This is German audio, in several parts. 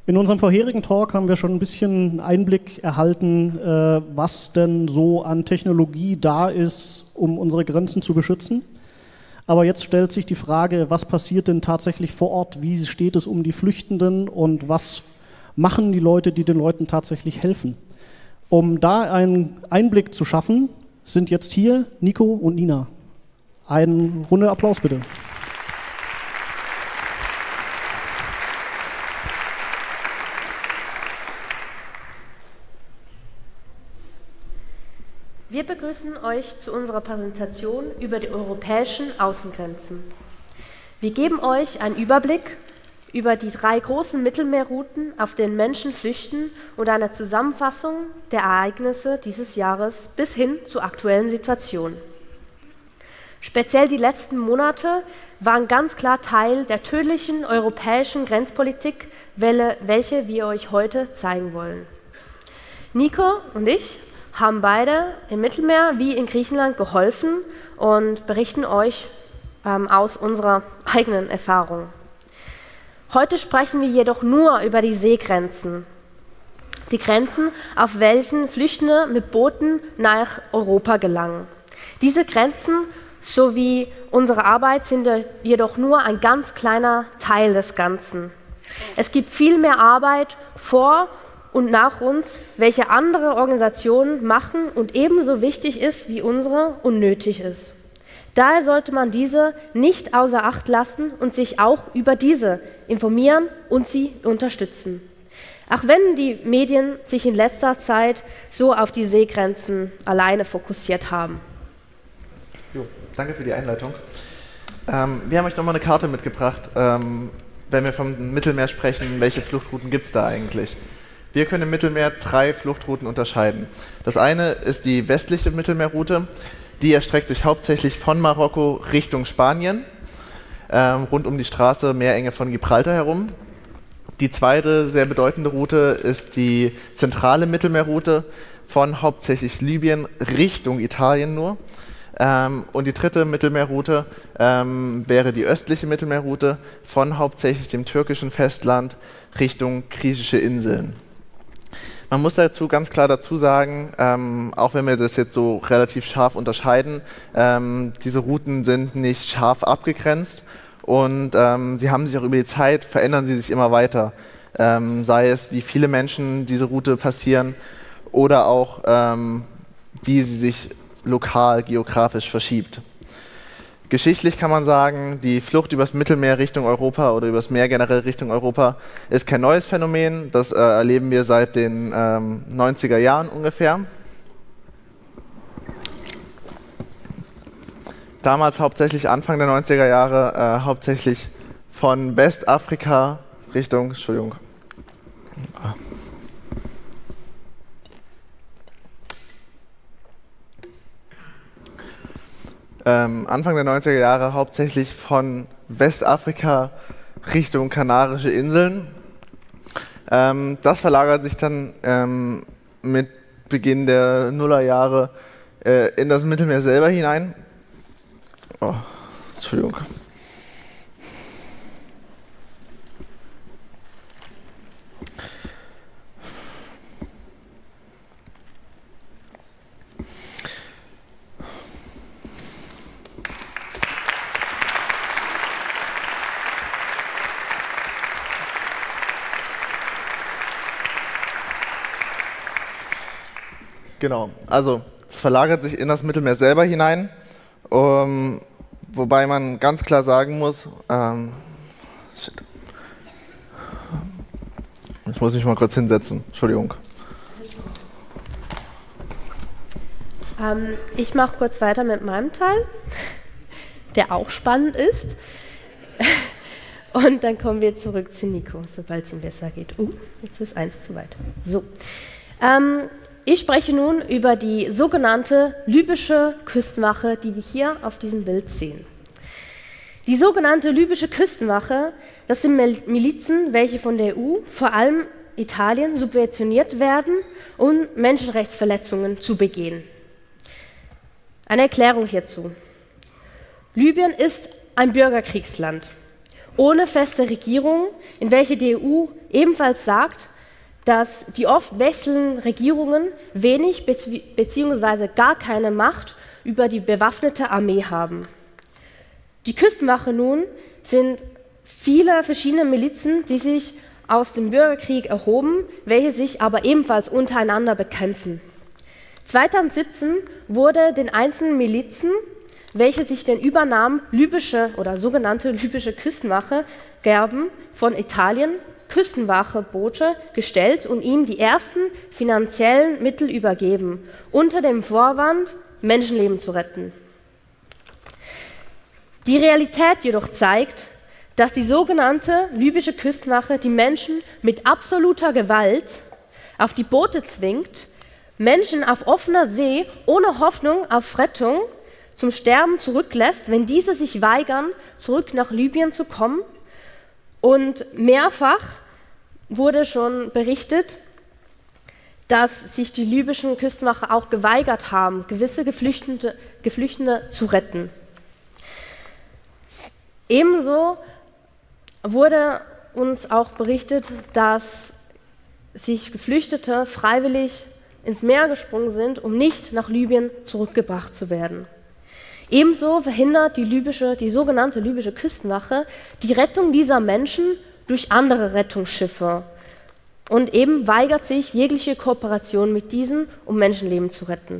In unserem vorherigen Talk haben wir schon ein bisschen Einblick erhalten, was denn so an Technologie da ist, um unsere Grenzen zu beschützen. Aber jetzt stellt sich die Frage, was passiert denn tatsächlich vor Ort? Wie steht es um die Flüchtenden und was machen die Leute, die den Leuten tatsächlich helfen? Um da einen Einblick zu schaffen, sind jetzt hier Nico und Nina. Eine Runde Applaus bitte. Wir begrüßen euch zu unserer Präsentation über die europäischen Außengrenzen. Wir geben euch einen Überblick über die 3 großen Mittelmeerrouten, auf denen Menschen flüchten, und eine Zusammenfassung der Ereignisse dieses Jahres bis hin zur aktuellen Situation. Speziell die letzten Monate waren ganz klar Teil der tödlichen europäischen Grenzpolitikwelle, welche wir euch heute zeigen wollen. Nico und ich haben beide im Mittelmeer wie in Griechenland geholfen und berichten euch aus unserer eigenen Erfahrung. Heute sprechen wir jedoch nur über die Seegrenzen. Die Grenzen, auf welchen Flüchtende mit Booten nach Europa gelangen. Diese Grenzen sowie unsere Arbeit sind jedoch nur ein ganz kleiner Teil des Ganzen. Es gibt viel mehr Arbeit vor und nach uns, welche andere Organisationen machen und ebenso wichtig ist wie unsere und nötig ist. Daher sollte man diese nicht außer Acht lassen und sich auch über diese informieren und sie unterstützen. Auch wenn die Medien sich in letzter Zeit so auf die Seegrenzen alleine fokussiert haben. Jo, danke für die Einleitung. Wir haben euch nochmal eine Karte mitgebracht, wenn wir vom Mittelmeer sprechen, welche Fluchtrouten gibt es da eigentlich? Wir können im Mittelmeer 3 Fluchtrouten unterscheiden. Das eine ist die westliche Mittelmeerroute, die erstreckt sich hauptsächlich von Marokko Richtung Spanien, rund um die Straße Meerenge von Gibraltar herum. Die zweite sehr bedeutende Route ist die zentrale Mittelmeerroute von hauptsächlich Libyen Richtung Italien nur. Und die dritte Mittelmeerroute wäre die östliche Mittelmeerroute von hauptsächlich dem türkischen Festland Richtung griechische Inseln. Man muss dazu ganz klar dazu sagen, auch wenn wir das jetzt so relativ scharf unterscheiden, diese Routen sind nicht scharf abgegrenzt und sie haben sich auch über die Zeit, verändern sie sich immer weiter. Sei es, wie viele Menschen diese Route passieren oder auch, wie sie sich lokal, geografisch verschiebt. Geschichtlich kann man sagen, die Flucht übers Mittelmeer Richtung Europa oder übers Meer generell Richtung Europa ist kein neues Phänomen. Das erleben wir seit den 90er Jahren ungefähr. Damals hauptsächlich Anfang der 90er Jahre, hauptsächlich von Westafrika Richtung, Entschuldigung. Anfang der 90er Jahre hauptsächlich von Westafrika Richtung Kanarische Inseln. Das verlagert sich dann mit Beginn der Nullerjahre in das Mittelmeer selber hinein. Oh, Entschuldigung. Genau, also es verlagert sich in das Mittelmeer selber hinein, wobei man ganz klar sagen muss, ich muss mich mal kurz hinsetzen, Entschuldigung. Ich mache kurz weiter mit meinem Teil, der auch spannend ist. Und dann kommen wir zurück zu Nico, sobald es ihm besser geht. Jetzt ist 1 zu weit. So. Ich spreche nun über die sogenannte libysche Küstenwache, die wir hier auf diesem Bild sehen. Die sogenannte libysche Küstenwache, das sind Milizen, welche von der EU, vor allem Italien, subventioniert werden, um Menschenrechtsverletzungen zu begehen. Eine Erklärung hierzu. Libyen ist ein Bürgerkriegsland ohne feste Regierung, in welche die EU ebenfalls sagt, dass die oft wechselnden Regierungen wenig bzw. gar keine Macht über die bewaffnete Armee haben. Die Küstenwache nun sind viele verschiedene Milizen, die sich aus dem Bürgerkrieg erhoben, welche sich aber ebenfalls untereinander bekämpfen. 2017 wurde den einzelnen Milizen, welche sich den Übernamen libysche oder sogenannte libysche Küstenwache gaben, von Italien Küstenwache-Boote gestellt und ihnen die ersten finanziellen Mittel übergeben, unter dem Vorwand, Menschenleben zu retten. Die Realität jedoch zeigt, dass die sogenannte libysche Küstenwache die Menschen mit absoluter Gewalt auf die Boote zwingt, Menschen auf offener See ohne Hoffnung auf Rettung zum Sterben zurücklässt, wenn diese sich weigern, zurück nach Libyen zu kommen. Und mehrfach wurde schon berichtet, dass sich die libyschen Küstenwache auch geweigert haben, gewisse Geflüchtete zu retten. Ebenso wurde uns auch berichtet, dass sich Geflüchtete freiwillig ins Meer gesprungen sind, um nicht nach Libyen zurückgebracht zu werden. Ebenso verhindert die sogenannte libysche Küstenwache die Rettung dieser Menschen durch andere Rettungsschiffe und eben weigert sich jegliche Kooperation mit diesen, um Menschenleben zu retten.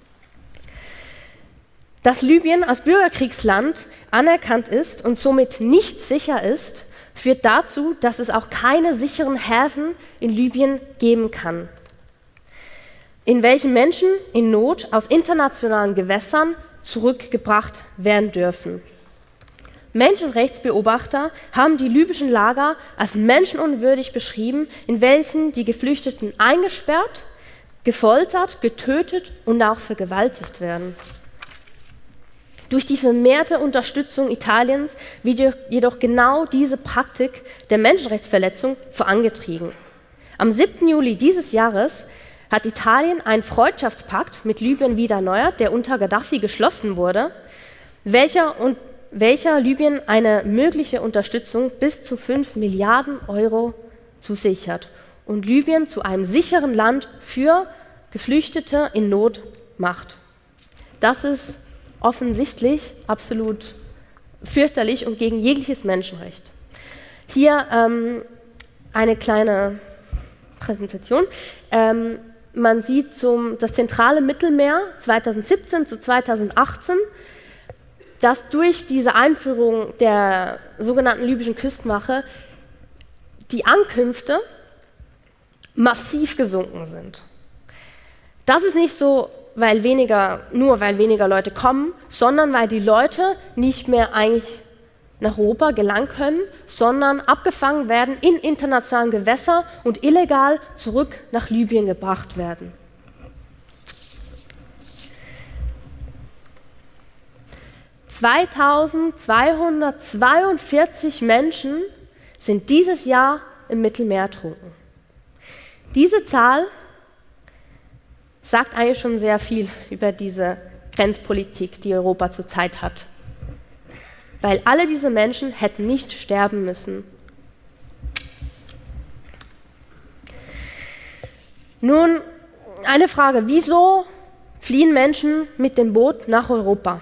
Dass Libyen als Bürgerkriegsland anerkannt ist und somit nicht sicher ist, führt dazu, dass es auch keine sicheren Häfen in Libyen geben kann, in welchen Menschen in Not aus internationalen Gewässern zurückgebracht werden dürfen. Menschenrechtsbeobachter haben die libyschen Lager als menschenunwürdig beschrieben, in welchen die Geflüchteten eingesperrt, gefoltert, getötet und auch vergewaltigt werden. Durch die vermehrte Unterstützung Italiens wird jedoch genau diese Praktik der Menschenrechtsverletzung vorangetrieben. Am 7. Juli dieses Jahres hat Italien einen Freundschaftspakt mit Libyen wieder erneuert, der unter Gaddafi geschlossen wurde, welcher Libyen eine mögliche Unterstützung bis zu 5 Milliarden Euro zusichert und Libyen zu einem sicheren Land für Geflüchtete in Not macht. Das ist offensichtlich absolut fürchterlich und gegen jegliches Menschenrecht. Hier eine kleine Präsentation. Man sieht das zentrale Mittelmeer 2017 zu 2018, dass durch diese Einführung der sogenannten libyschen Küstenwache die Ankünfte massiv gesunken sind. Das ist nicht so, nur weil weniger Leute kommen, sondern weil die Leute nicht mehr eigentlich nach Europa gelangen können, sondern abgefangen werden in internationalen Gewässern und illegal zurück nach Libyen gebracht werden. (2242 Menschen sind dieses Jahr im Mittelmeer ertrunken. Diese Zahl sagt eigentlich schon sehr viel über diese Grenzpolitik, die Europa zurzeit hat. Weil alle diese Menschen hätten nicht sterben müssen. Nun, eine Frage: Wieso fliehen Menschen mit dem Boot nach Europa?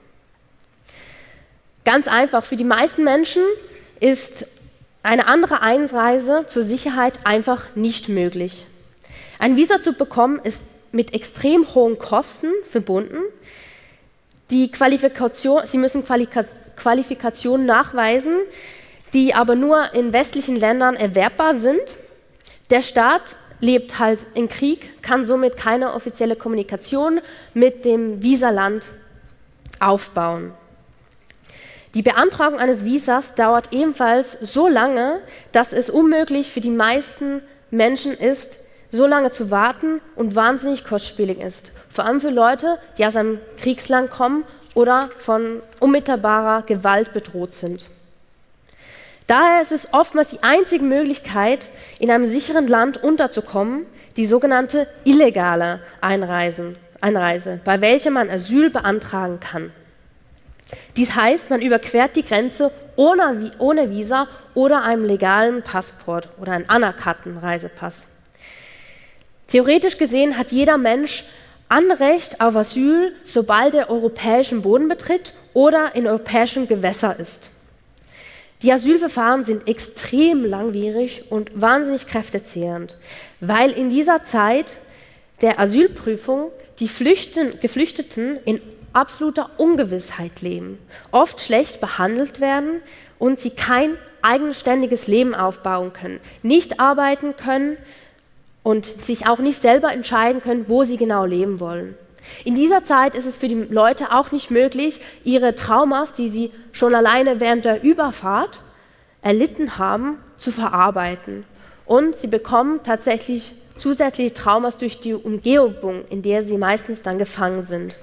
Ganz einfach, für die meisten Menschen ist eine andere Einreise zur Sicherheit einfach nicht möglich. Ein Visa zu bekommen ist mit extrem hohen Kosten verbunden. Sie müssen Qualifikationen nachweisen, die aber nur in westlichen Ländern erwerbbar sind. Der Staat lebt halt im Krieg, kann somit keine offizielle Kommunikation mit dem Visaland aufbauen. Die Beantragung eines Visas dauert ebenfalls so lange, dass es unmöglich für die meisten Menschen ist, so lange zu warten und wahnsinnig kostspielig ist. Vor allem für Leute, die aus einem Kriegsland kommen oder von unmittelbarer Gewalt bedroht sind. Daher ist es oftmals die einzige Möglichkeit, in einem sicheren Land unterzukommen, die sogenannte illegale Einreise, bei welcher man Asyl beantragen kann. Dies heißt, man überquert die Grenze ohne Visa oder einem legalen Passport oder einen anerkannten Reisepass. Theoretisch gesehen hat jeder Mensch Anrecht auf Asyl, sobald er europäischen Boden betritt oder in europäischen Gewässern ist. Die Asylverfahren sind extrem langwierig und wahnsinnig kräftezehrend, weil in dieser Zeit der Asylprüfung die Geflüchteten in absoluter Ungewissheit leben, oft schlecht behandelt werden und sie kein eigenständiges Leben aufbauen können, nicht arbeiten können und sich auch nicht selber entscheiden können, wo sie genau leben wollen. In dieser Zeit ist es für die Leute auch nicht möglich, ihre Traumas, die sie schon alleine während der Überfahrt erlitten haben, zu verarbeiten. Und sie bekommen tatsächlich zusätzliche Traumas durch die Umgebung, in der sie meistens dann gefangen sind.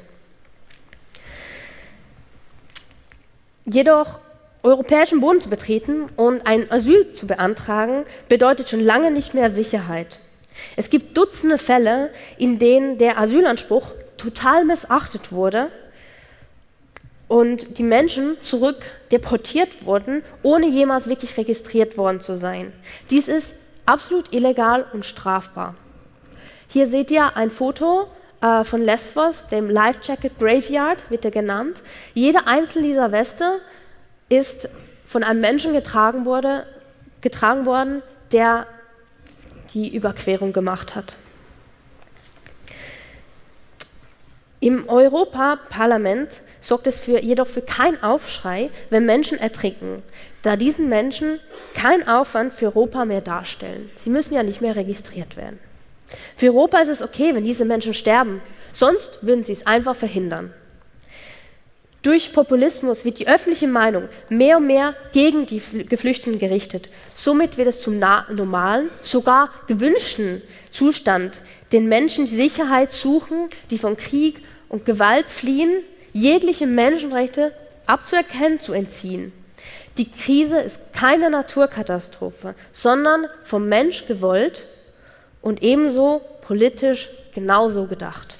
Jedoch europäischen Boden zu betreten und ein Asyl zu beantragen, bedeutet schon lange nicht mehr Sicherheit. Es gibt Dutzende Fälle, in denen der Asylanspruch total missachtet wurde und die Menschen zurück deportiert wurden, ohne jemals wirklich registriert worden zu sein. Dies ist absolut illegal und strafbar. Hier seht ihr ein Foto von Lesbos, dem Life Jacket Graveyard, wird er genannt. Jede einzelne dieser Weste ist von einem Menschen getragen worden, der die Überquerung gemacht hat. Im Europaparlament sorgt es jedoch für keinen Aufschrei, wenn Menschen ertrinken, da diesen Menschen keinen Aufwand für Europa mehr darstellen. Sie müssen ja nicht mehr registriert werden. Für Europa ist es okay, wenn diese Menschen sterben, sonst würden sie es einfach verhindern. Durch Populismus wird die öffentliche Meinung mehr und mehr gegen die Geflüchteten gerichtet. Somit wird es zum normalen, sogar gewünschten Zustand, den Menschen die Sicherheit suchen, die von Krieg und Gewalt fliehen, jegliche Menschenrechte abzuerkennen, zu entziehen. Die Krise ist keine Naturkatastrophe, sondern vom Mensch gewollt und ebenso politisch genauso gedacht.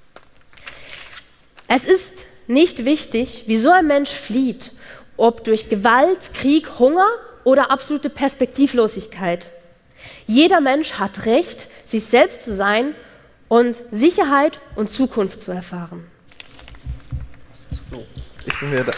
Es ist nicht wichtig, wieso ein Mensch flieht, ob durch Gewalt, Krieg, Hunger oder absolute Perspektivlosigkeit. Jeder Mensch hat Recht, sich selbst zu sein und Sicherheit und Zukunft zu erfahren. So, ich bin wieder da.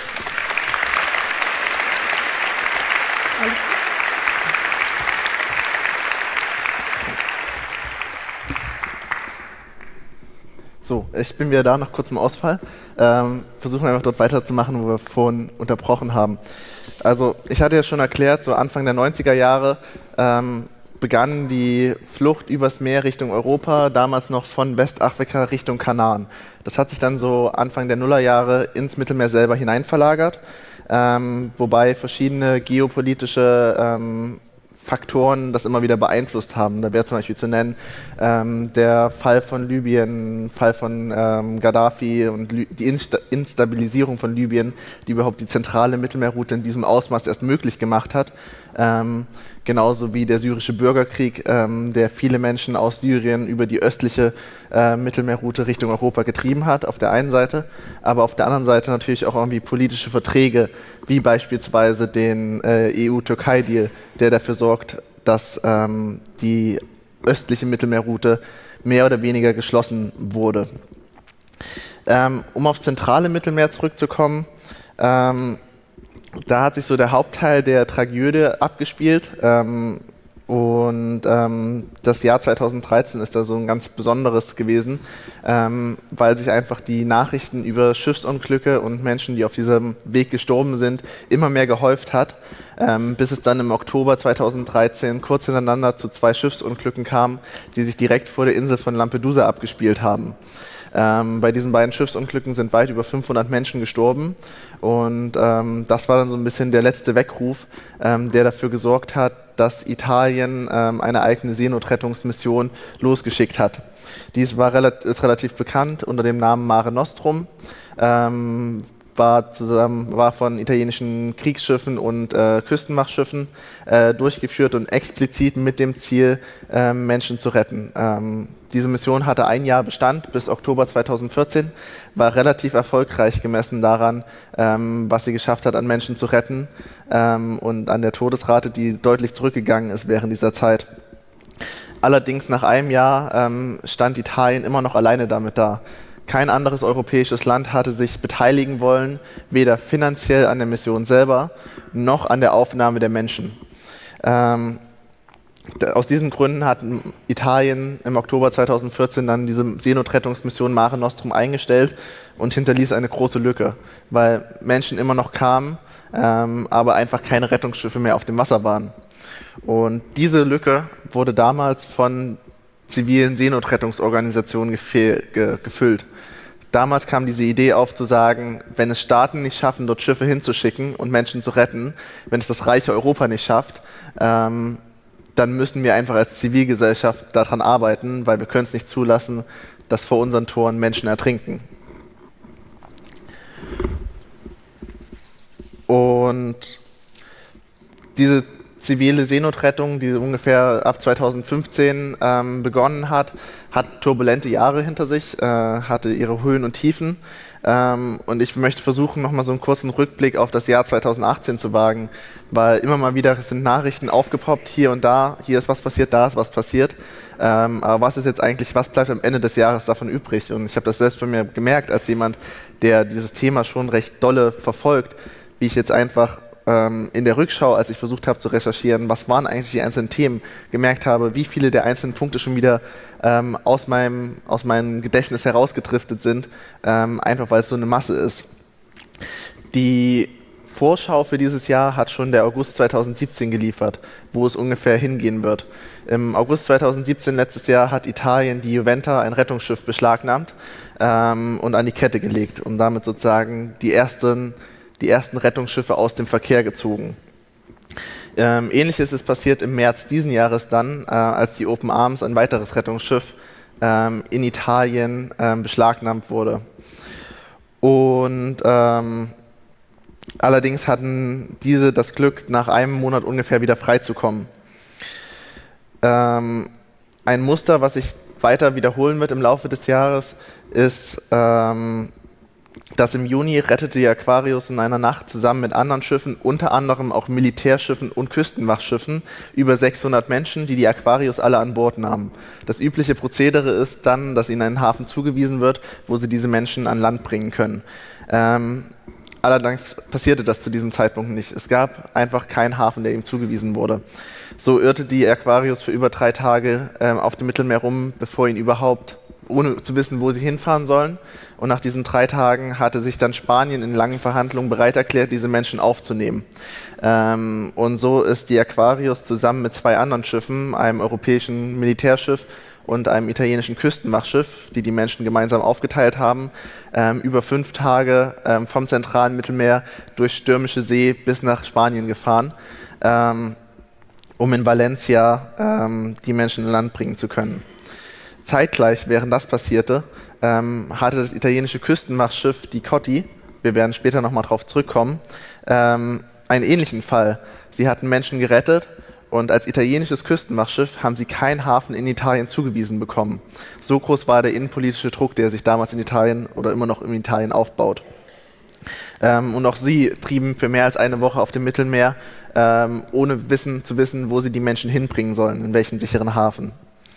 So, ich bin wieder da nach kurzem Ausfall. Versuchen einfach dort weiterzumachen, wo wir vorhin unterbrochen haben. Also, ich hatte ja schon erklärt, so Anfang der 90er Jahre begann die Flucht übers Meer Richtung Europa, damals noch von Westafrika Richtung Kanaren. Das hat sich dann so Anfang der Nullerjahre ins Mittelmeer selber hinein verlagert, wobei verschiedene geopolitische Faktoren das immer wieder beeinflusst haben. Da wäre zum Beispiel zu nennen der Fall von Libyen, Fall von Gaddafi und die Instabilisierung von Libyen, die überhaupt die zentrale Mittelmeerroute in diesem Ausmaß erst möglich gemacht hat. Genauso wie der syrische Bürgerkrieg, der viele Menschen aus Syrien über die östliche Mittelmeerroute Richtung Europa getrieben hat, auf der einen Seite, aber auf der anderen Seite natürlich auch irgendwie politische Verträge, wie beispielsweise den EU-Türkei-Deal, der dafür sorgt, dass die östliche Mittelmeerroute mehr oder weniger geschlossen wurde. Um aufs zentrale Mittelmeer zurückzukommen, da hat sich so der Hauptteil der Tragödie abgespielt und das Jahr 2013 ist da so ein ganz besonderes gewesen, weil sich einfach die Nachrichten über Schiffsunglücke und Menschen, die auf diesem Weg gestorben sind, immer mehr gehäuft hat, bis es dann im Oktober 2013 kurz hintereinander zu 2 Schiffsunglücken kam, die sich direkt vor der Insel von Lampedusa abgespielt haben. Bei diesen beiden Schiffsunglücken sind weit über 500 Menschen gestorben und das war dann so ein bisschen der letzte Weckruf, der dafür gesorgt hat, dass Italien eine eigene Seenotrettungsmission losgeschickt hat. Dies ist relativ bekannt unter dem Namen Mare Nostrum. war von italienischen Kriegsschiffen und Küstenwachschiffen durchgeführt und explizit mit dem Ziel, Menschen zu retten. Diese Mission hatte ein Jahr Bestand bis Oktober 2014, war relativ erfolgreich gemessen daran, was sie geschafft hat, an Menschen zu retten und an der Todesrate, die deutlich zurückgegangen ist während dieser Zeit. Allerdings nach einem Jahr stand Italien immer noch alleine damit da. Kein anderes europäisches Land hatte sich beteiligen wollen, weder finanziell an der Mission selber, noch an der Aufnahme der Menschen. Aus diesen Gründen hat Italien im Oktober 2014 dann diese Seenotrettungsmission Mare Nostrum eingestellt und hinterließ eine große Lücke, weil Menschen immer noch kamen, aber einfach keine Rettungsschiffe mehr auf dem Wasser waren. Und diese Lücke wurde damals von zivilen Seenotrettungsorganisationen gefüllt. Damals kam diese Idee auf zu sagen, wenn es Staaten nicht schaffen, dort Schiffe hinzuschicken und Menschen zu retten, wenn es das reiche Europa nicht schafft, dann müssen wir einfach als Zivilgesellschaft daran arbeiten, weil wir können es nicht zulassen, dass vor unseren Toren Menschen ertrinken. Und diese zivile Seenotrettung, die ungefähr ab 2015 begonnen hat, hat turbulente Jahre hinter sich, hatte ihre Höhen und Tiefen. Und ich möchte versuchen, nochmal so einen kurzen Rückblick auf das Jahr 2018 zu wagen, weil immer mal wieder sind Nachrichten aufgepoppt, hier und da, hier ist was passiert, da ist was passiert. Aber was ist jetzt eigentlich, was bleibt am Ende des Jahres davon übrig? Und ich habe das selbst bei mir gemerkt, als jemand, der dieses Thema schon recht dolle verfolgt, wie ich jetzt einfach in der Rückschau, als ich versucht habe zu recherchieren, was waren eigentlich die einzelnen Themen, gemerkt habe, wie viele der einzelnen Punkte schon wieder aus meinem Gedächtnis herausgedriftet sind, einfach weil es so eine Masse ist. Die Vorschau für dieses Jahr hat schon der August 2017 geliefert, wo es ungefähr hingehen wird. Im August 2017, letztes Jahr, hat Italien die Juventa, ein Rettungsschiff, beschlagnahmt und an die Kette gelegt und damit sozusagen die ersten Rettungsschiffe aus dem Verkehr gezogen. Ähnliches ist passiert im März diesen Jahres dann, als die Open Arms, ein weiteres Rettungsschiff, in Italien beschlagnahmt wurde. Und allerdings hatten diese das Glück, nach einem Monat ungefähr wieder freizukommen. Ein Muster, was sich weiter wiederholen wird im Laufe des Jahres, ist, dass im Juni rettete die Aquarius in einer Nacht zusammen mit anderen Schiffen, unter anderem auch Militärschiffen und Küstenwachschiffen, über 600 Menschen, die Aquarius alle an Bord nahmen. Das übliche Prozedere ist dann, dass ihnen ein Hafen zugewiesen wird, wo sie diese Menschen an Land bringen können. Allerdings passierte das zu diesem Zeitpunkt nicht. Es gab einfach keinen Hafen, der ihm zugewiesen wurde. So irrte die Aquarius für über 3 Tage auf dem Mittelmeer rum, bevor ihn überhaupt, ohne zu wissen, wo sie hinfahren sollen. Und nach diesen 3 Tagen hatte sich dann Spanien in langen Verhandlungen bereit erklärt, diese Menschen aufzunehmen. Und so ist die Aquarius zusammen mit 2 anderen Schiffen, einem europäischen Militärschiff und einem italienischen Küstenwachschiff, die Menschen gemeinsam aufgeteilt haben, über 5 Tage vom zentralen Mittelmeer durch stürmische See bis nach Spanien gefahren, um in Valencia die Menschen an Land bringen zu können. Zeitgleich, während das passierte, hatte das italienische Küstenwachschiff, die Cotti, wir werden später nochmal darauf zurückkommen, einen ähnlichen Fall. Sie hatten Menschen gerettet und als italienisches Küstenwachschiff haben sie keinen Hafen in Italien zugewiesen bekommen. So groß war der innenpolitische Druck, der sich damals in Italien oder immer noch in Italien aufbaut. Und auch sie trieben für mehr als eine Woche auf dem Mittelmeer, ohne zu wissen, wo sie die Menschen hinbringen sollen, in welchen sicheren Hafen.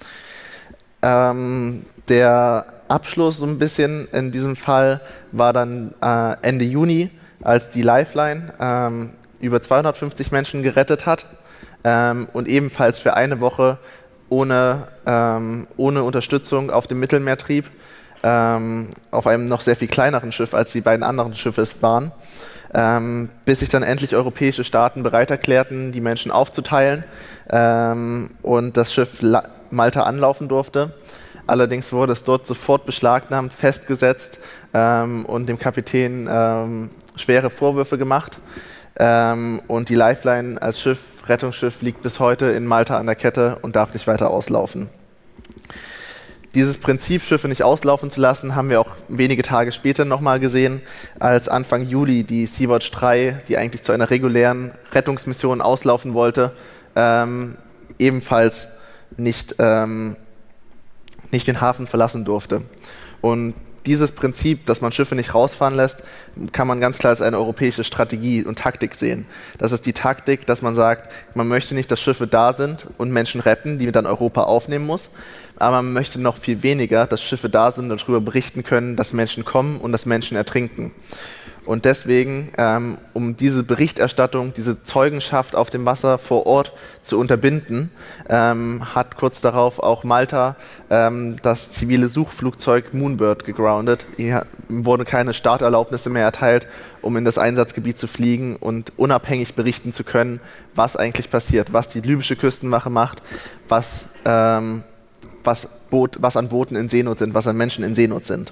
Der Abschluss so ein bisschen in diesem Fall war dann Ende Juni, als die Lifeline über 250 Menschen gerettet hat und ebenfalls für eine Woche ohne Unterstützung auf dem Mittelmeer trieb, auf einem noch sehr viel kleineren Schiff, als die beiden anderen Schiffe es waren, bis sich dann endlich europäische Staaten bereit erklärten, die Menschen aufzuteilen und das Schiff Malta anlaufen durfte. Allerdings wurde es dort sofort beschlagnahmt, festgesetzt und dem Kapitän schwere Vorwürfe gemacht. Und die Lifeline als Rettungsschiff liegt bis heute in Malta an der Kette und darf nicht weiter auslaufen. Dieses Prinzip, Schiffe nicht auslaufen zu lassen, haben wir auch wenige Tage später nochmal gesehen, als Anfang Juli die Sea-Watch 3, die eigentlich zu einer regulären Rettungsmission auslaufen wollte, ebenfalls nicht den Hafen verlassen durfte. Und dieses Prinzip, dass man Schiffe nicht rausfahren lässt, kann man ganz klar als eine europäische Strategie und Taktik sehen. Das ist die Taktik, dass man sagt, man möchte nicht, dass Schiffe da sind und Menschen retten, die dann Europa aufnehmen muss, aber man möchte noch viel weniger, dass Schiffe da sind und darüber berichten können, dass Menschen kommen und dass Menschen ertrinken. Und deswegen, um diese Berichterstattung, diese Zeugenschaft auf dem Wasser vor Ort zu unterbinden, hat kurz darauf auch Malta das zivile Suchflugzeug Moonbird gegroundet. Hier wurden keine Starterlaubnisse mehr erteilt, um in das Einsatzgebiet zu fliegen und unabhängig berichten zu können, was eigentlich passiert, was die libysche Küstenwache macht, was an Booten in Seenot sind, was an Menschen in Seenot sind.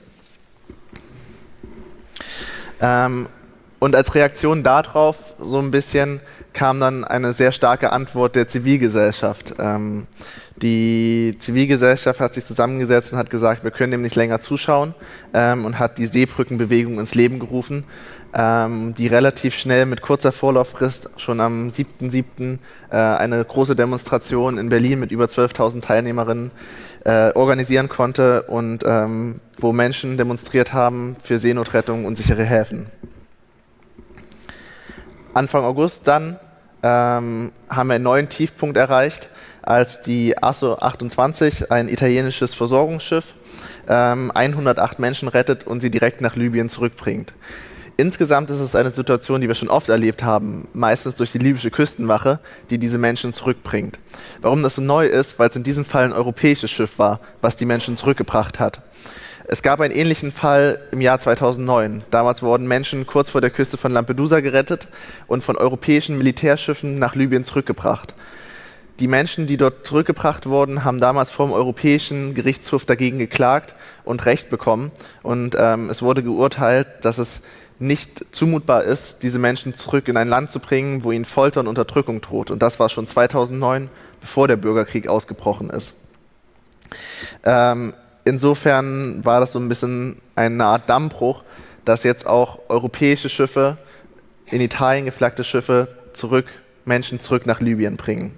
Und als Reaktion darauf so ein bisschen kam dann eine sehr starke Antwort der Zivilgesellschaft. Die Zivilgesellschaft hat sich zusammengesetzt und hat gesagt, wir können dem nicht länger zuschauen, und hat die Seebrückenbewegung ins Leben gerufen, die relativ schnell mit kurzer Vorlauffrist schon am 7.7. Eine große Demonstration in Berlin mit über 12.000 Teilnehmerinnen organisieren konnte und wo Menschen demonstriert haben für Seenotrettung und sichere Häfen. Anfang August dann haben wir einen neuen Tiefpunkt erreicht, als die Asso 28, ein italienisches Versorgungsschiff, 108 Menschen rettet und sie direkt nach Libyen zurückbringt. Insgesamt ist es eine Situation, die wir schon oft erlebt haben, meistens durch die libysche Küstenwache, die diese Menschen zurückbringt. Warum das so neu ist? Weil es in diesem Fall ein europäisches Schiff war, was die Menschen zurückgebracht hat. Es gab einen ähnlichen Fall im Jahr 2009. Damals wurden Menschen kurz vor der Küste von Lampedusa gerettet und von europäischen Militärschiffen nach Libyen zurückgebracht. Die Menschen, die dort zurückgebracht wurden, haben damals vor dem Europäischen Gerichtshof dagegen geklagt und Recht bekommen. Und es wurde geurteilt, dass es nicht zumutbar ist, diese Menschen zurück in ein Land zu bringen, wo ihnen Folter und Unterdrückung droht. Und das war schon 2009, bevor der Bürgerkrieg ausgebrochen ist. Insofern war das so ein bisschen eine Art Dammbruch, dass jetzt auch europäische Schiffe, in Italien geflaggte Schiffe, Menschen zurück nach Libyen bringen.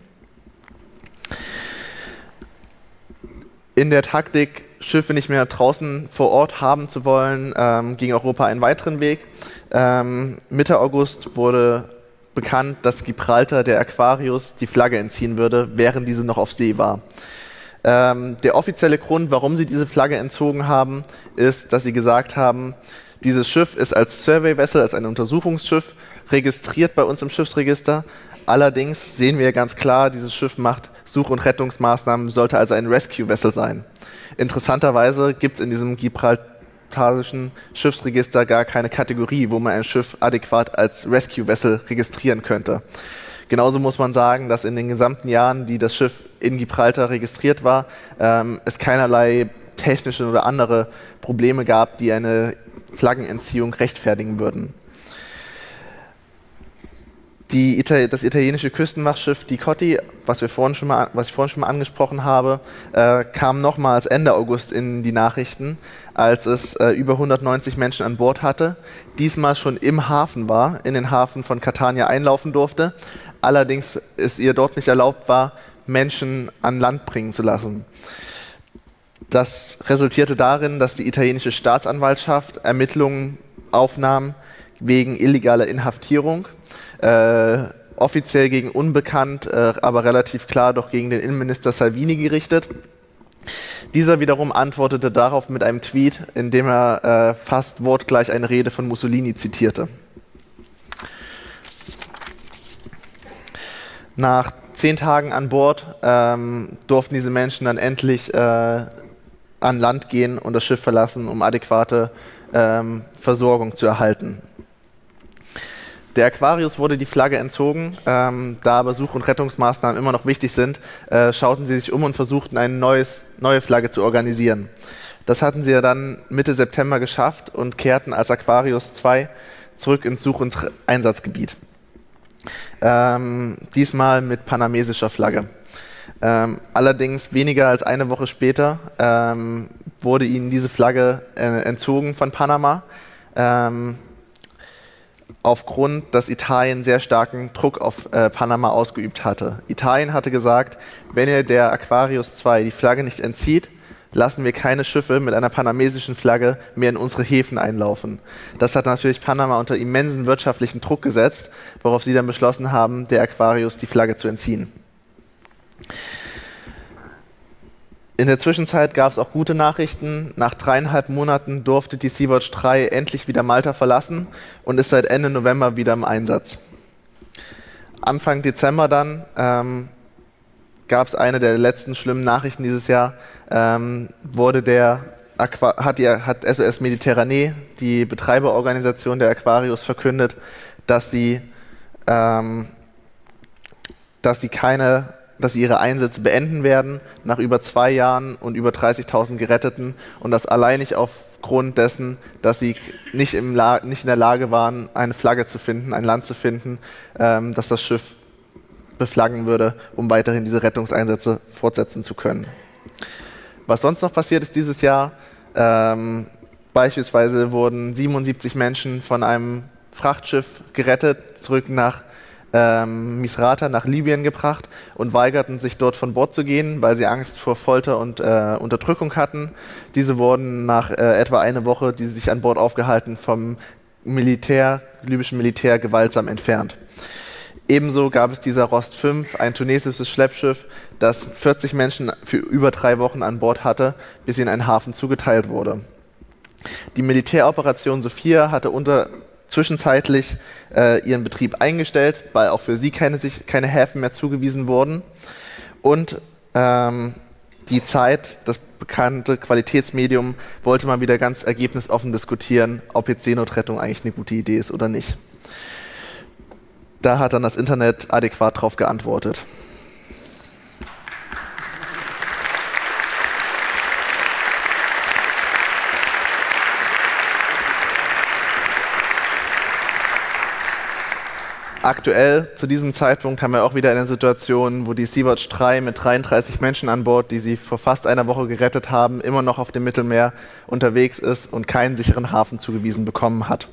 In der Taktik, Schiffe nicht mehr draußen vor Ort haben zu wollen, ging Europa einen weiteren Weg. Mitte August wurde bekannt, dass Gibraltar der Aquarius die Flagge entziehen würde, während diese noch auf See war. Der offizielle Grund, warum sie diese Flagge entzogen haben, ist, dass sie gesagt haben, dieses Schiff ist als Survey Vessel, als ein Untersuchungsschiff, registriert bei uns im Schiffsregister. Allerdings sehen wir ganz klar, dieses Schiff macht Such- und Rettungsmaßnahmen, sollte also ein Rescue Vessel sein. Interessanterweise gibt es in diesem gibraltarischen Schiffsregister gar keine Kategorie, wo man ein Schiff adäquat als Rescue Vessel registrieren könnte. Genauso muss man sagen, dass in den gesamten Jahren, die das Schiff in Gibraltar registriert war, es keinerlei technische oder andere Probleme gab, die eine Flaggenentziehung rechtfertigen würden. Das italienische Küstenwachschiff die Cotti, was ich vorhin schon mal angesprochen habe, kam nochmals Ende August in die Nachrichten, als es über 190 Menschen an Bord hatte, diesmal schon im Hafen war, in den Hafen von Catania einlaufen durfte, allerdings es ihr dort nicht erlaubt war, Menschen an Land bringen zu lassen. Das resultierte darin, dass die italienische Staatsanwaltschaft Ermittlungen aufnahm wegen illegaler Inhaftierung, offiziell gegen unbekannt, aber relativ klar doch gegen den Innenminister Salvini gerichtet. Dieser wiederum antwortete darauf mit einem Tweet, in dem er fast wortgleich eine Rede von Mussolini zitierte. Nach 10 Tagen an Bord durften diese Menschen dann endlich an Land gehen und das Schiff verlassen, um adäquate Versorgung zu erhalten. Der Aquarius wurde die Flagge entzogen, da aber Such- und Rettungsmaßnahmen immer noch wichtig sind, schauten sie sich um und versuchten, eine neue Flagge zu organisieren. Das hatten sie ja dann Mitte September geschafft und kehrten als Aquarius 2 zurück ins Such- und Einsatzgebiet. Diesmal mit panamesischer Flagge. Allerdings weniger als eine Woche später wurde ihnen diese Flagge entzogen von Panama, aufgrund, dass Italien sehr starken Druck auf Panama ausgeübt hatte. Italien hatte gesagt, wenn ihr der Aquarius II die Flagge nicht entzieht, lassen wir keine Schiffe mit einer panamesischen Flagge mehr in unsere Häfen einlaufen. Das hat natürlich Panama unter immensen wirtschaftlichen Druck gesetzt, worauf sie dann beschlossen haben, der Aquarius die Flagge zu entziehen. In der Zwischenzeit gab es auch gute Nachrichten. Nach 3,5 Monaten durfte die Sea-Watch 3 endlich wieder Malta verlassen und ist seit Ende November wieder im Einsatz. Anfang Dezember dann gab es eine der letzten schlimmen Nachrichten dieses Jahr, hat SOS Mediterranee, die Betreiberorganisation der Aquarius, verkündet, dass sie ihre Einsätze beenden werden, nach über 2 Jahren und über 30.000 Geretteten, und das alleinig aufgrund dessen, dass sie nicht in der Lage waren, eine Flagge zu finden, ein Land zu finden, das das Schiff beflaggen würde, um weiterhin diese Rettungseinsätze fortsetzen zu können. Was sonst noch passiert ist dieses Jahr, beispielsweise wurden 77 Menschen von einem Frachtschiff gerettet, zurück nach Misrata, nach Libyen gebracht und weigerten sich dort von Bord zu gehen, weil sie Angst vor Folter und Unterdrückung hatten. Diese wurden nach etwa einer Woche, die sie sich an Bord aufgehalten, vom libyschen Militär gewaltsam entfernt. Ebenso gab es dieser Rost 5, ein tunesisches Schleppschiff, das 40 Menschen für über 3 Wochen an Bord hatte, bis sie in einen Hafen zugeteilt wurde. Die Militäroperation Sophia hatte zwischenzeitlich ihren Betrieb eingestellt, weil auch für sie keine Häfen mehr zugewiesen wurden. Und die Zeit, das bekannte Qualitätsmedium, wollte mal wieder ganz ergebnisoffen diskutieren, ob jetzt Seenotrettung eigentlich eine gute Idee ist oder nicht. Da hat dann das Internet adäquat darauf geantwortet. Aktuell, zu diesem Zeitpunkt, haben wir auch wieder eine Situation, wo die Sea-Watch 3 mit 33 Menschen an Bord, die sie vor fast einer Woche gerettet haben, immer noch auf dem Mittelmeer unterwegs ist und keinen sicheren Hafen zugewiesen bekommen hat.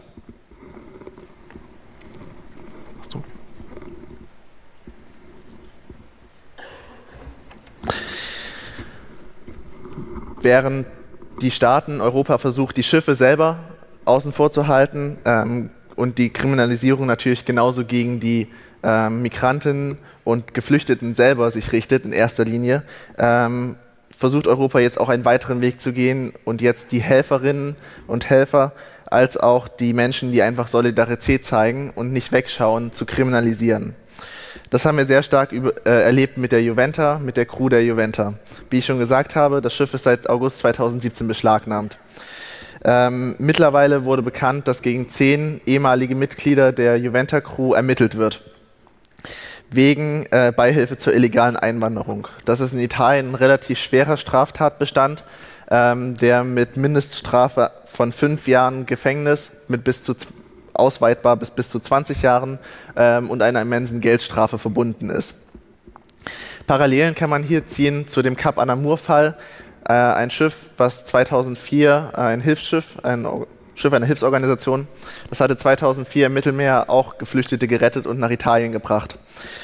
Während die Staaten Europa versucht, die Schiffe selber außen vor zu halten und die Kriminalisierung natürlich genauso gegen die Migrantinnen und Geflüchteten selber sich richtet in erster Linie, versucht Europa jetzt auch einen weiteren Weg zu gehen und jetzt die Helferinnen und Helfer als auch die Menschen, die einfach Solidarität zeigen und nicht wegschauen, zu kriminalisieren. Das haben wir sehr stark erlebt mit der Juventa, mit der Crew der Juventa. Wie ich schon gesagt habe, das Schiff ist seit August 2017 beschlagnahmt. Mittlerweile wurde bekannt, dass gegen 10 ehemalige Mitglieder der Juventa-Crew ermittelt wird, wegen Beihilfe zur illegalen Einwanderung. Das ist in Italien ein relativ schwerer Straftatbestand, der mit Mindeststrafe von 5 Jahren Gefängnis mit ausweitbar bis zu 20 Jahren und einer immensen Geldstrafe verbunden ist. Parallelen kann man hier ziehen zu dem Cap Anamur-Fall, ein Schiff, was 2004, ein Schiff einer Hilfsorganisation, das hatte 2004 im Mittelmeer auch Geflüchtete gerettet und nach Italien gebracht.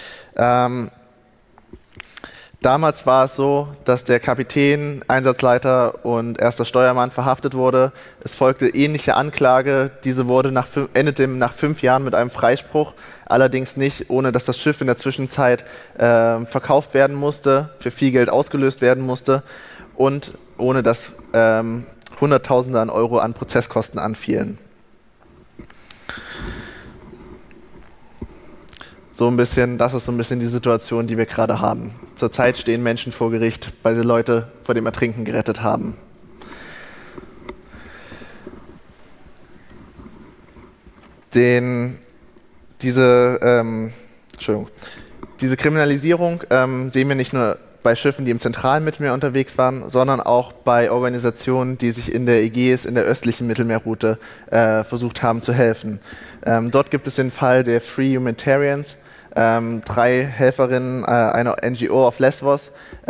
Damals war es so, dass der Kapitän, Einsatzleiter und erster Steuermann verhaftet wurde. Es folgte ähnliche Anklage. Diese endete nach 5 Jahren mit einem Freispruch, allerdings nicht, ohne dass das Schiff in der Zwischenzeit verkauft werden musste, für viel Geld ausgelöst werden musste und ohne dass Hunderttausende an Euro an Prozesskosten anfielen. Das ist so ein bisschen die Situation, die wir gerade haben. Zurzeit stehen Menschen vor Gericht, weil sie Leute vor dem Ertrinken gerettet haben. Diese Kriminalisierung sehen wir nicht nur bei Schiffen, die im zentralen Mittelmeer unterwegs waren, sondern auch bei Organisationen, die sich in der Ägäis, in der östlichen Mittelmeerroute versucht haben zu helfen. Dort gibt es den Fall der Free Humanitarians, 3 Helferinnen einer NGO auf Lesbos,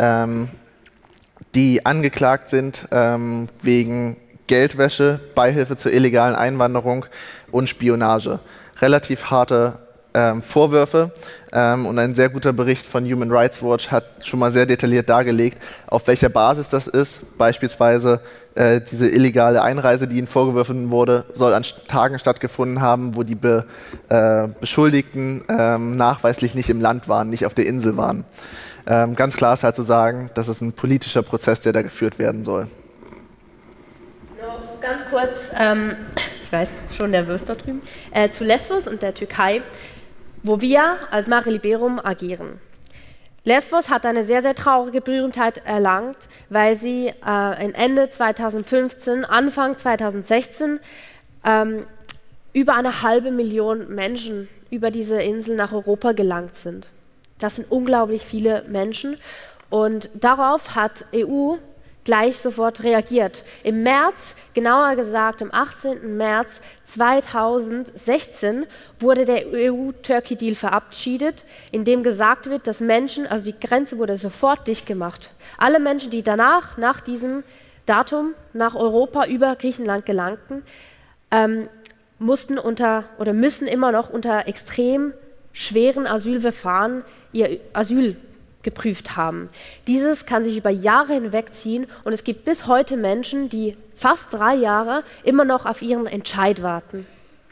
die angeklagt sind wegen Geldwäsche, Beihilfe zur illegalen Einwanderung und Spionage. Relativ harte Vorwürfe und ein sehr guter Bericht von Human Rights Watch hat schon mal sehr detailliert dargelegt, auf welcher Basis das ist. Beispielsweise diese illegale Einreise, die ihnen vorgeworfen wurde, soll an Tagen stattgefunden haben, wo die Beschuldigten nachweislich nicht im Land waren, nicht auf der Insel waren. Ganz klar ist halt zu sagen, das ist ein politischer Prozess, der da geführt werden soll. Noch ganz kurz, ich weiß, schon nervös da drüben, zu Lesbos und der Türkei, wo wir als Mare Liberum agieren. Lesbos hat eine sehr, sehr traurige Berühmtheit erlangt, weil sie Ende 2015, Anfang 2016 über 500.000 Menschen über diese Insel nach Europa gelangt sind. Das sind unglaublich viele Menschen und darauf hat EU gleich sofort reagiert. Im März, genauer gesagt am 18. März 2016, wurde der EU-Türkei-Deal verabschiedet, in dem gesagt wird, dass Menschen, also die Grenze wurde sofort dicht gemacht. Alle Menschen, die danach, nach diesem Datum, nach Europa über Griechenland gelangten, müssen immer noch unter extrem schweren Asylverfahren ihr Asyl geprüft haben. Dieses kann sich über Jahre hinwegziehen und es gibt bis heute Menschen, die fast 3 Jahre immer noch auf ihren Entscheid warten.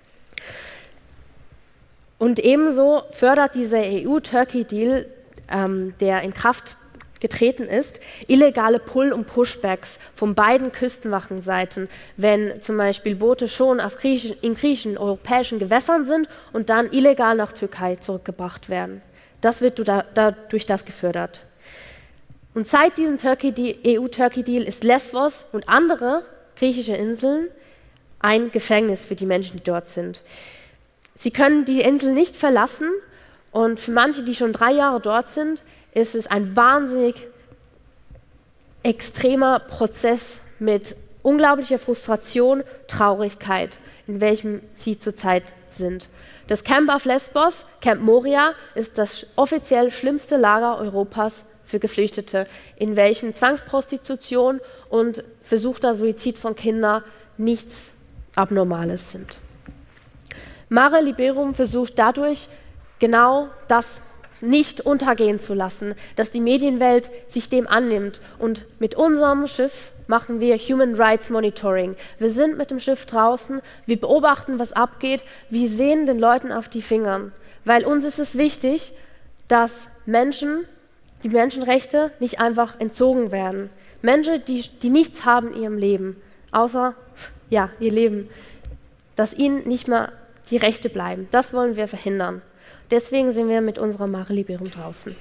Und ebenso fördert dieser EU-Türkei-Deal, der in Kraft getreten ist, illegale Pull- und Pushbacks von beiden Küstenwachenseiten, wenn zum Beispiel Boote schon in griechischen, europäischen Gewässern sind und dann illegal nach Türkei zurückgebracht werden. Das wird durch das gefördert. Und seit diesem EU-Türkei-Deal ist Lesbos und andere griechische Inseln ein Gefängnis für die Menschen, die dort sind. Sie können die Insel nicht verlassen und für manche, die schon 3 Jahre dort sind, ist es ein wahnsinnig extremer Prozess mit unglaublicher Frustration, Traurigkeit, in welchem sie zurzeit sind. Das Camp auf Lesbos, Camp Moria, ist das offiziell schlimmste Lager Europas für Geflüchtete, in welchem Zwangsprostitution und versuchter Suizid von Kindern nichts Abnormales sind. Mare Liberum versucht dadurch genau das nicht untergehen zu lassen, dass die Medienwelt sich dem annimmt. Und mit unserem Schiff machen wir Human Rights Monitoring. Wir sind mit dem Schiff draußen, wir beobachten, was abgeht, wir sehen den Leuten auf die Finger. Weil uns ist es wichtig, dass die Menschenrechte nicht einfach entzogen werden. Menschen, die nichts haben in ihrem Leben, außer ihr Leben, dass ihnen nicht mehr die Rechte bleiben. Das wollen wir verhindern. Deswegen sind wir mit unserer Mare Liberum draußen.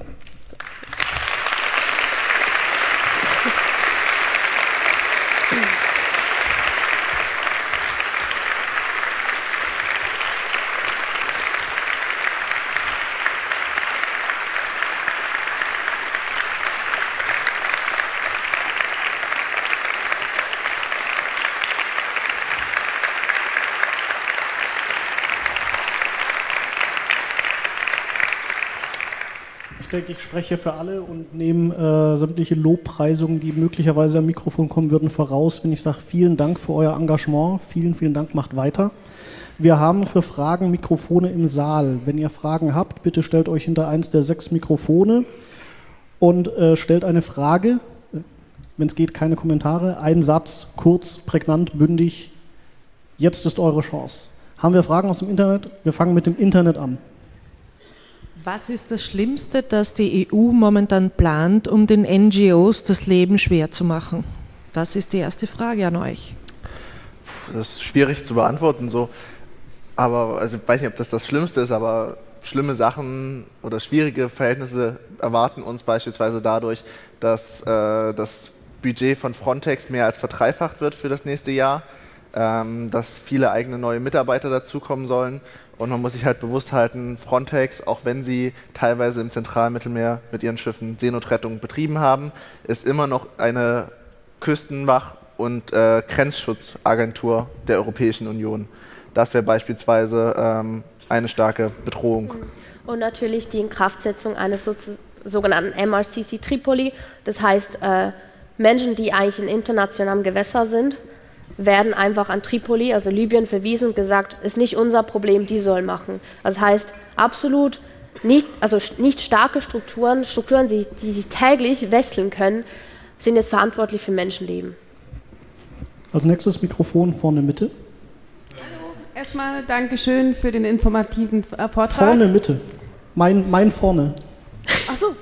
Ich denke, ich spreche für alle und nehme sämtliche Lobpreisungen, die möglicherweise am Mikrofon kommen würden, voraus, wenn ich sage, vielen Dank für euer Engagement, vielen, vielen Dank, macht weiter. Wir haben für Fragen Mikrofone im Saal. Wenn ihr Fragen habt, bitte stellt euch hinter eins der 6 Mikrofone und stellt eine Frage, wenn es geht, keine Kommentare, ein Satz, kurz, prägnant, bündig. Jetzt ist eure Chance. Haben wir Fragen aus dem Internet? Wir fangen mit dem Internet an. Was ist das Schlimmste, das die EU momentan plant, um den NGOs das Leben schwer zu machen? Das ist die erste Frage an euch. Das ist schwierig zu beantworten, so. Aber also ich weiß nicht, ob das Schlimmste ist, aber schlimme Sachen oder schwierige Verhältnisse erwarten uns beispielsweise dadurch, dass das Budget von Frontex mehr als verdreifacht wird für das nächste Jahr, dass viele eigene neue Mitarbeiter dazukommen sollen. Und man muss sich halt bewusst halten, Frontex, auch wenn sie teilweise im Zentralmittelmeer mit ihren Schiffen Seenotrettung betrieben haben, ist immer noch eine Küstenwach- und Grenzschutzagentur der Europäischen Union. Das wäre beispielsweise eine starke Bedrohung. Und natürlich die Inkraftsetzung eines sogenannten MRCC Tripoli. Das heißt, Menschen, die eigentlich in internationalem Gewässer sind, werden einfach an Tripoli, also Libyen, verwiesen und gesagt, ist nicht unser Problem, die sollen machen. Das heißt, absolut nicht starke Strukturen, die sich täglich wechseln können, sind jetzt verantwortlich für Menschenleben. Als nächstes Mikrofon vorne Mitte. Hallo, erstmal Dankeschön für den informativen Vortrag. Vorne Mitte. Mein vorne. Ach so.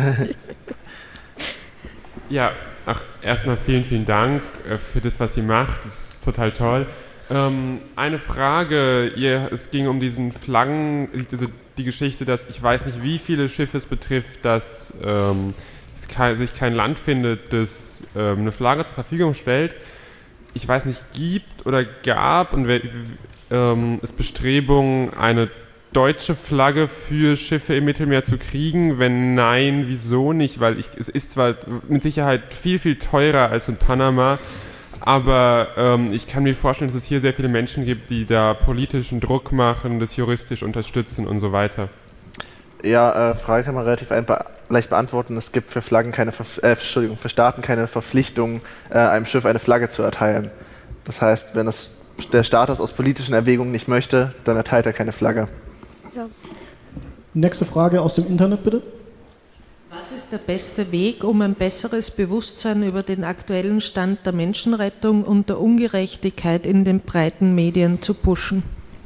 Ja, erstmal vielen Dank für das, was ihr macht. Das ist total toll. Eine Frage, es ging um diesen Flaggen, die Geschichte, dass ich weiß nicht, wie viele Schiffe es betrifft, dass sich kein Land findet, das eine Flagge zur Verfügung stellt. Ich weiß nicht, gibt oder gab und es Bestrebungen, eine deutsche Flagge für Schiffe im Mittelmeer zu kriegen? Wenn nein, wieso nicht? Weil es ist zwar mit Sicherheit viel teurer als in Panama, aber ich kann mir vorstellen, dass es hier sehr viele Menschen gibt, die da politischen Druck machen, das juristisch unterstützen und so weiter. Ja, Frage kann man relativ leicht beantworten. Es gibt für für Staaten keine Verpflichtung, einem Schiff eine Flagge zu erteilen. Das heißt, wenn der Staat das aus politischen Erwägungen nicht möchte, dann erteilt er keine Flagge. Ja. Nächste Frage aus dem Internet, bitte. Was ist der beste Weg, um ein besseres Bewusstsein über den aktuellen Stand der Menschenrettung und der Ungerechtigkeit in den breiten Medien zu pushen?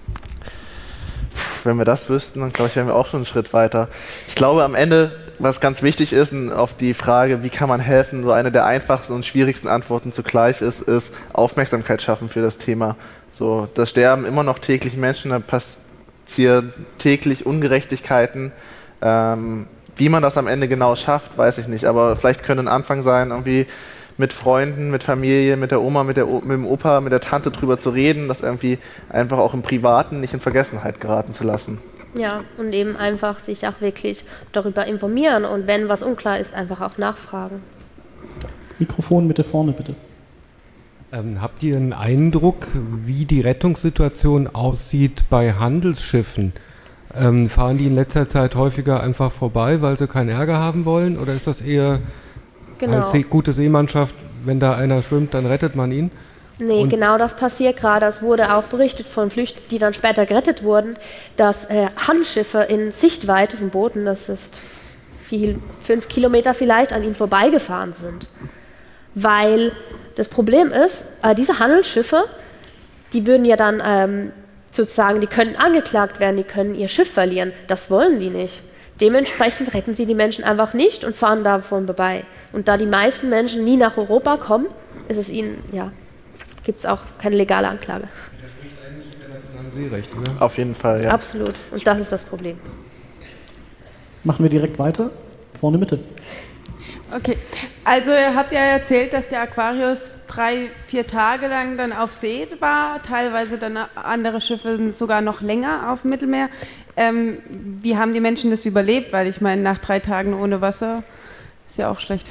Wenn wir das wüssten, dann glaube ich, wären wir auch schon einen Schritt weiter. Ich glaube, am Ende, was ganz wichtig ist, und auf die Frage, wie kann man helfen, so eine der einfachsten und schwierigsten Antworten zugleich ist Aufmerksamkeit schaffen für das Thema. So, da sterben immer noch täglich Menschen, da passieren täglich Ungerechtigkeiten. Wie man das am Ende genau schafft, weiß ich nicht. Aber vielleicht könnte ein Anfang sein, irgendwie mit Freunden, mit Familie, mit der Oma, mit dem Opa, mit der Tante drüber zu reden, das irgendwie einfach auch im Privaten nicht in Vergessenheit geraten zu lassen. Ja, und eben einfach sich auch wirklich darüber informieren und wenn was unklar ist, einfach auch nachfragen. Mikrofon Mitte vorne, bitte. Habt ihr einen Eindruck, wie die Rettungssituation aussieht bei Handelsschiffen? Fahren die in letzter Zeit häufiger einfach vorbei, weil sie keinen Ärger haben wollen? Oder ist das eher als gute Seemannschaft, wenn da einer schwimmt, dann rettet man ihn? Nee, genau das passiert gerade. Es wurde auch berichtet von Flüchtlingen, die dann später gerettet wurden, dass Handelsschiffe in Sichtweite vom Booten, das ist 5 Kilometer vielleicht, an ihnen vorbeigefahren sind. Weil das Problem ist, diese Handelsschiffe, die würden ja dann sozusagen, die können angeklagt werden, die können ihr Schiff verlieren. Das wollen die nicht. Dementsprechend retten sie die Menschen einfach nicht und fahren davon vorbei. Und da die meisten Menschen nie nach Europa kommen, ist es ihnen, gibt es auch keine legale Anklage. Das spricht eigentlich internationalem Seerecht, oder? Auf jeden Fall, ja. Absolut. Und das ist das Problem. Machen wir direkt weiter. Vorne Mitte. Okay, also ihr habt ja erzählt, dass der Aquarius 3-4 Tage lang dann auf See war, teilweise dann andere Schiffe sogar noch länger auf dem Mittelmeer. Wie haben die Menschen das überlebt? Weil ich meine, nach 3 Tagen ohne Wasser ist ja auch schlecht.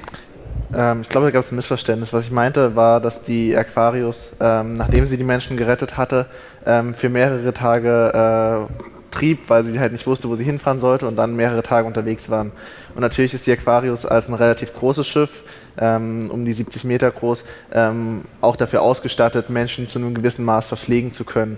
Ich glaube, da gab es ein Missverständnis. Was ich meinte, war, dass die Aquarius, nachdem sie die Menschen gerettet hatte, für mehrere Tage trieb, weil sie halt nicht wusste, wo sie hinfahren sollte und dann mehrere Tage unterwegs waren. Und natürlich ist die Aquarius als ein relativ großes Schiff, um die 70 Meter groß, auch dafür ausgestattet, Menschen zu einem gewissen Maß verpflegen zu können.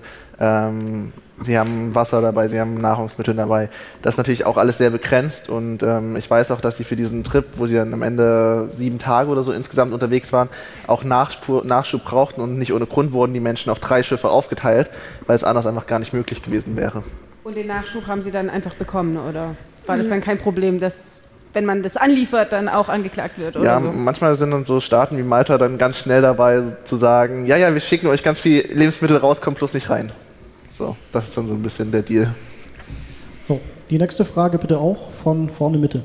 Sie haben Wasser dabei, sie haben Nahrungsmittel dabei. Das ist natürlich auch alles sehr begrenzt und ich weiß auch, dass sie für diesen Trip, wo sie dann am Ende 7 Tage oder so insgesamt unterwegs waren, auch Nachschub brauchten und nicht ohne Grund wurden die Menschen auf 3 Schiffe aufgeteilt, weil es anders einfach gar nicht möglich gewesen wäre. Und den Nachschub haben sie dann einfach bekommen, oder war das dann kein Problem, dass, wenn man das anliefert, dann auch angeklagt wird? Oder ja, so? Manchmal sind dann so Staaten wie Malta dann ganz schnell dabei zu sagen, ja, wir schicken euch ganz viel Lebensmittel raus, kommt bloß nicht rein. So, das ist dann so ein bisschen der Deal. So, die nächste Frage bitte auch von vorne Mitte.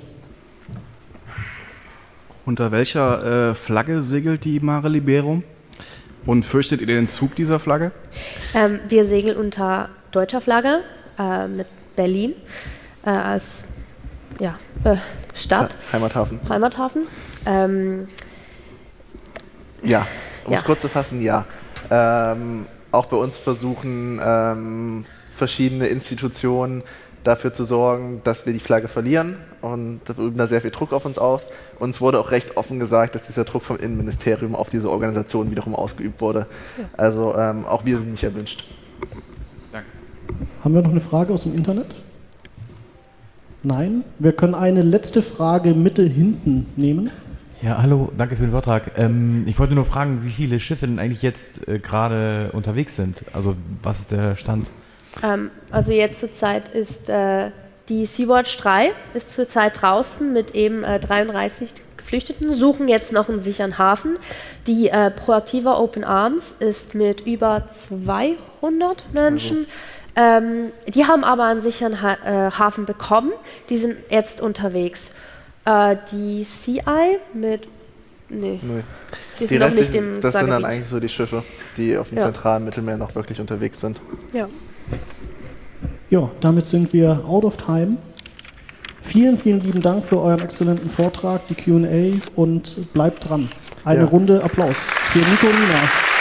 Unter welcher Flagge segelt die Mare Liberum? Und fürchtet ihr den Zug dieser Flagge? Wir segeln unter deutscher Flagge mit Berlin als Stadt. Heimathafen. Ja, um es kurz zu fassen, ja. Auch bei uns versuchen verschiedene Institutionen dafür zu sorgen, dass wir die Flagge verlieren, und da üben da sehr viel Druck auf uns aus. Uns wurde auch recht offen gesagt, dass dieser Druck vom Innenministerium auf diese Organisation wiederum ausgeübt wurde. Ja. Also auch wir sind nicht erwünscht. Danke. Haben wir noch eine Frage aus dem Internet? Nein? Wir können eine letzte Frage Mitte hinten nehmen. Ja, hallo, danke für den Vortrag. Ich wollte nur fragen, wie viele Schiffe denn eigentlich jetzt gerade unterwegs sind? Also was ist der Stand? Also jetzt zurzeit ist die Sea-Watch 3 ist zurzeit draußen mit eben 33 Geflüchteten, suchen jetzt noch einen sicheren Hafen. Die Proactiva Open Arms ist mit über 200 Menschen. Die haben aber einen sicheren Hafen bekommen, die sind jetzt unterwegs. Die CI mit... Nee. Die sind noch nicht im Das sind dann eigentlich so die Schiffe, die auf dem zentralen Mittelmeer noch wirklich unterwegs sind. Ja. Ja, damit sind wir out of time. Vielen, vielen lieben Dank für euren exzellenten Vortrag, die Q&A, und bleibt dran. Eine Runde Applaus für Nico und Nina.